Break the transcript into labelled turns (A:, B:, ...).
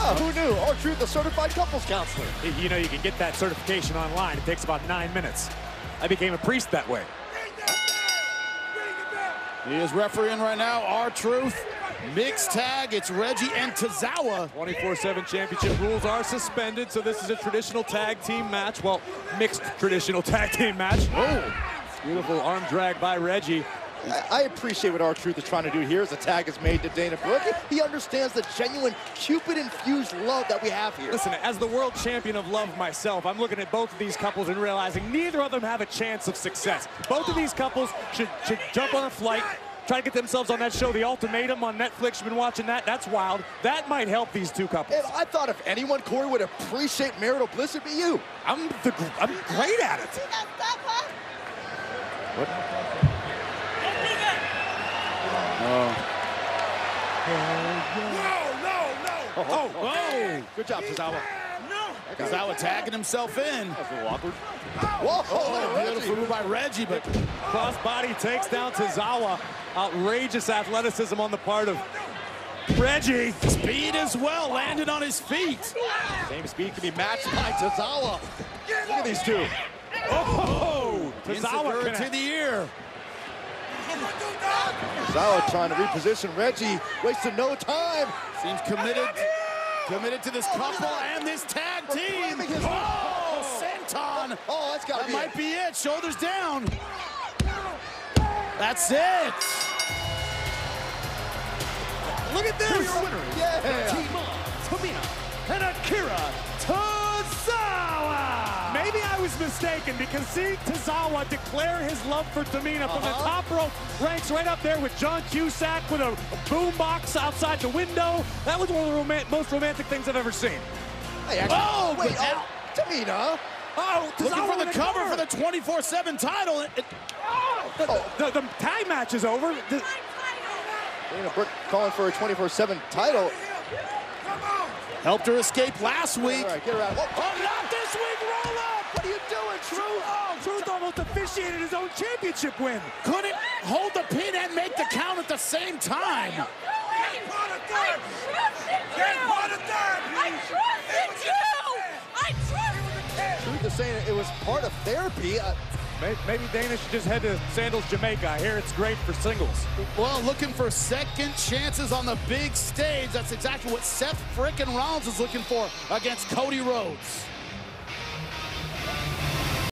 A: Yeah, who knew? R-Truth, the certified couples counselor.
B: You know, you can get that certification online. It takes about 9 minutes. I became a priest that way.
C: He is refereeing right now. R-Truth. Mixed tag. It's Reggie and Tozawa.
B: 24/7 championship rules are suspended, so this is a traditional tag team match. Well, mixed traditional tag team match. Oh, beautiful arm drag by Reggie.
A: I appreciate what R-Truth is trying to do here as the tag is made to Dana Brooke. He understands the genuine Cupid-infused love that we have here.
B: Listen, as the world champion of love myself, I'm looking at both of these couples and realizing neither of them have a chance of success. Both of these couples should jump on a flight, try to get themselves on that show, The Ultimatum on Netflix. You've been watching that. That's wild. That might help these two couples.
A: And I thought if anyone, Corey, would appreciate marital bliss, it'd be you.
B: I'm great at it. What?
C: Oh.
A: Good job, Tozawa.
C: Tozawa tagging himself in.
A: That's a little awkward.
C: Whoa, beautiful move by Reggie, but
B: Crossbody takes down Tozawa. Outrageous athleticism on the part of Reggie.
C: speed as well, landed on his feet.
A: Same speed can be matched by Tozawa. Look at these two.
B: Oh,
C: Tozawa
B: Tozawa
C: to the ear.
A: Tozawa trying to reposition Reggie, wasting no time.
C: Seems committed to this couple and this tag team. Oh, senton.
A: Oh, that's got to
C: That
A: be
C: might be it. Shoulders down. That's it.
B: Look at this.
D: Here are your winners.
A: Yeah.
D: Team of Tamina and Akira Tozawa.
B: Maybe I was mistaken because seeing Tozawa declare his love for Tamina from the top rope, ranks right up there with John Cusack with a boombox outside the window. That was one of the most romantic things I've ever seen.
A: Hey, actually, wait, Tamina.
B: Oh,
C: Looking
B: Tozawa
C: for the
B: with
C: cover for the 24/7 title.
B: The tag match is over.
A: Dana Brooke calling for a 24/7 title.
C: Helped her escape last week.
A: All right, get her out.
C: Oh, not this week. Roll up.
A: What are you doing, Truth?
B: Oh, Truth almost officiated his own championship win.
C: Couldn't hold the pin and make the count at the same time.
A: Truth is saying it was part of therapy.
B: Maybe Dana should just head to Sandals, Jamaica. I hear it's great for singles.
C: Well, looking for second chances on the big stage. That's exactly what Seth frickin' Rollins is looking for against Cody Rhodes.